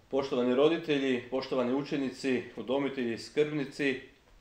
Poštovani roditelji, poštovani učenici, udomitelji, skrbnici,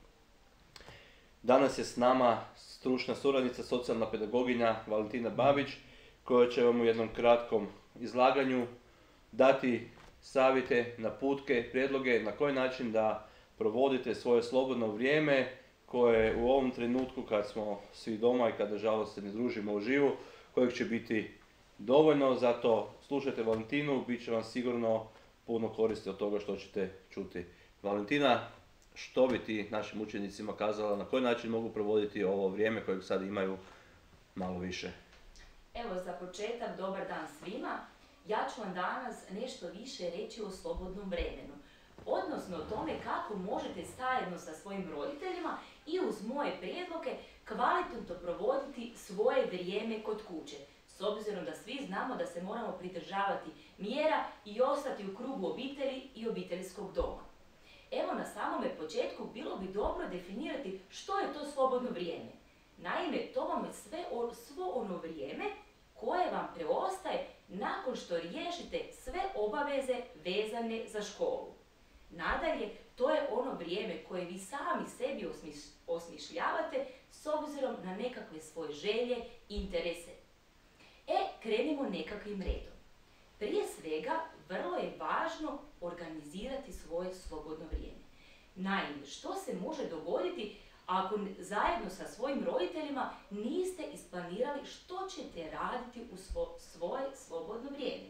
danas je s nama stručna suradnica, socijalna pedagoginja Valentina Babić, koja će vam u jednom kratkom izlaganju dati savjete, naputke, prijedloge na koji način da provodite svoje slobodno vrijeme koje u ovom trenutku kad smo svi doma i kad nažalost se ne družimo uživo, kojeg će biti dovoljno. Zato slušajte Valentinu, bit će vam sigurno puno koristi od toga što ćete čuti. Valentina, što bi ti našim učenicima kazala, na koji način mogu provoditi ovo vrijeme kojeg sad imaju malo više? Evo, za početak, dobar dan svima. Ja ću vam danas nešto više reći o slobodnom vremenu. Odnosno o tome kako možete zajedno sa svojim roditeljima i uz moje prijedloge kvalitetno provoditi svoje vrijeme kod kuće. S obzirom da svi znamo da se moramo pridržavati mjera i ostati u krugu obitelji i obiteljskog doma. Evo, na samome početku bilo bi dobro definirati što je to slobodno vrijeme. Naime, to vam je svo ono vrijeme koje vam preostaje nakon što riješite sve obaveze vezane za školu. Nadalje, to je ono vrijeme koje vi sami sebi osmišljavate s obzirom na nekakve svoje želje i interese. Krenimo nekakvim redom. Prije svega, vrlo je važno organizirati svoje slobodno vrijeme. Naime, što se može dogoditi ako zajedno sa svojim roditeljima niste isplanirali što ćete raditi u svoje slobodno vrijeme?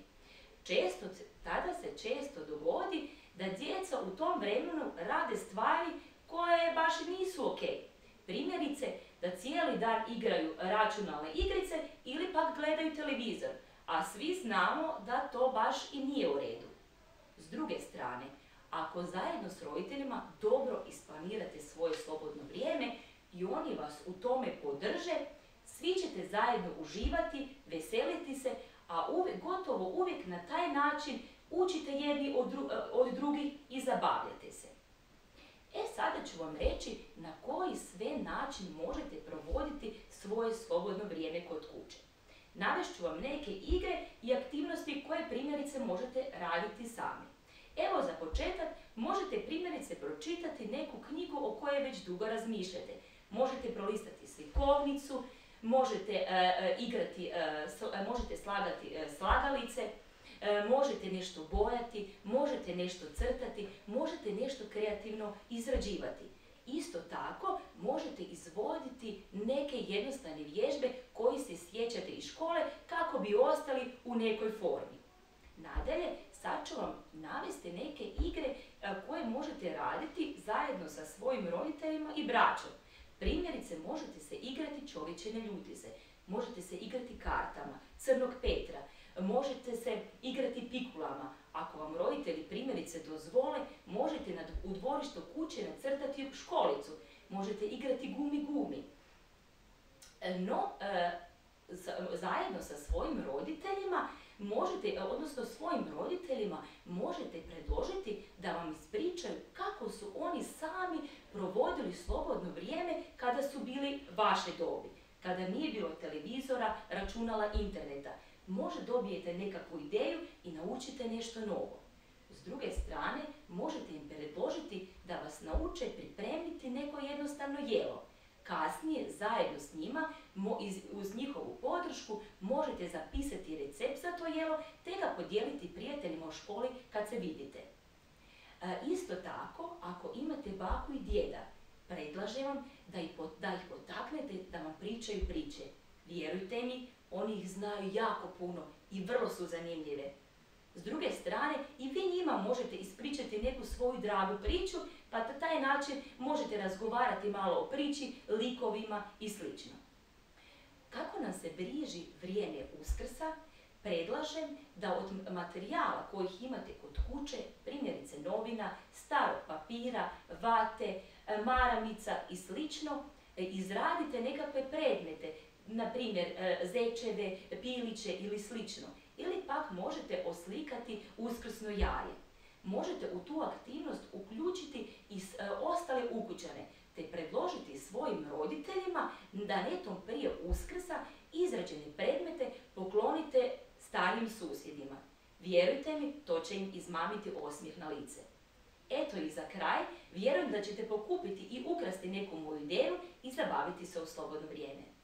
Tada se često dogodi da djeca u tom vremenu rade stvari koje baš nisu ok. Primjerice, da cijeli dan igraju računalne igrice ili pak gledaju televizor, a svi znamo da to baš i nije u redu. S druge strane, ako zajedno s roditeljima dobro isplanirate svoje slobodno vrijeme i oni vas u tome podrže, svi ćete zajedno uživati, veseliti se, a gotovo uvijek na taj način učite jedni od drugih i zabavljate se. Sada ću vam reći na koji sve način možete provoditi svoje slobodno vrijeme kod kuće. Navest ću vam neke igre i aktivnosti koje primjerice možete raditi sami. Evo, za početak možete primjerice pročitati neku knjigu o kojoj već dugo razmišljate. Možete prolistati slikovnicu, možete slagati slagalice, možete nešto bojati, možete nešto crtati, možete nešto kreativno izrađivati. Isto tako možete izvoditi neke jednostavne vježbe koje se sjećate iz škole kako bi ostali u nekoj formi. Nadalje, sad ću vam navesti neke igre koje možete raditi zajedno sa svojim roditeljima i braćom. Primjerice, možete se igrati čovječe ne ljuti se, možete se igrati kartama, crnog Petra, možete se igrati pikulama. Ako vam roditelji primjerice dozvole, možete u dvorištu kuće nacrtati školicu, možete igrati gumi. No, zajedno sa svojim roditeljima možete predložiti da vam ispričaju kako su oni sami provodili slobodno vrijeme kada su bili vaše dobi, kada nije bilo televizora, računala, interneta. Možda dobijete nekakvu ideju i naučite nešto novo. S druge strane, možete im predložiti da vas nauče pripremiti neko jednostavno jelo. Kasnije, zajedno s njima, uz njihovu podršku, možete zapisati recept za to jelo te ga podijeliti prijateljima u školi kad se vidite. Isto tako, ako imate baku i djeda, predlažem vam da ih potaknete da vam pričaju priče. Vjerujte mi, oni ih znaju jako puno i vrlo su zanimljive. S druge strane, i vi njima možete ispričati neku svoju dragu priču, pa na taj način možete razgovarati malo o priči, likovima i sl. Kako nam se bliži vrijeme Uskrsa, predlažem da od materijala kojih imate kod kuće, primjerice novina, starog papira, vate, maramica i sl. Izradite nekakve predmete, na primjer zečeve, piliće ili slično. Ili pak možete oslikati uskrsno jaje. Možete u tu aktivnost uključiti i ostale ukućane, te predložiti svojim roditeljima da netom prije Uskrsa izrađene predmete poklonite starijim susjedima. Vjerujte mi, to će im izmamiti osmijeh na lice. Eto i za kraj, vjerujem da ćete pokupiti i ukrasti neku moju ideju i zabaviti se u slobodno vrijeme.